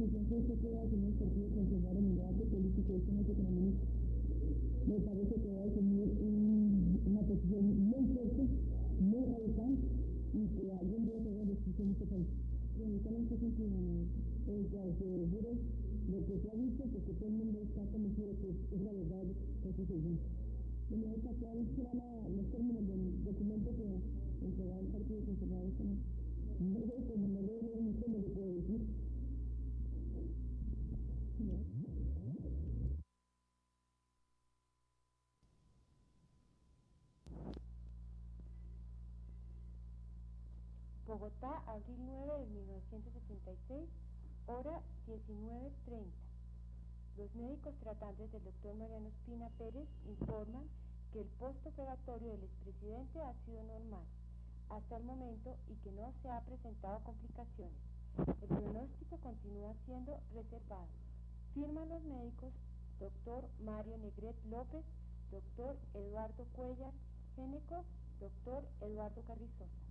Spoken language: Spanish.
entonces se queda con el partido conservador en el debate político de temas económicos. Me parece que va a tener una posición muy fuerte, muy radical, y que algún día se va a discutir en este país. Bueno, también se siente lo que se ha visto, porque todo el mundo está convencido que es la verdad que se sigue. Bueno, esta cual serán los términos del documento que entregará el partido conservador también. No sé, como me leo mucho, no le puedo decir. Bogotá, abril 9 de 1976, hora 19:30. Los médicos tratantes del doctor Mariano Espina Pérez informan que el postoperatorio del expresidente ha sido normal hasta el momento y que no se ha presentado complicaciones. El pronóstico continúa siendo reservado. Firman los médicos doctor Mario Negret López, doctor Eduardo Cuellar Géneco, doctor Eduardo Carrizosa.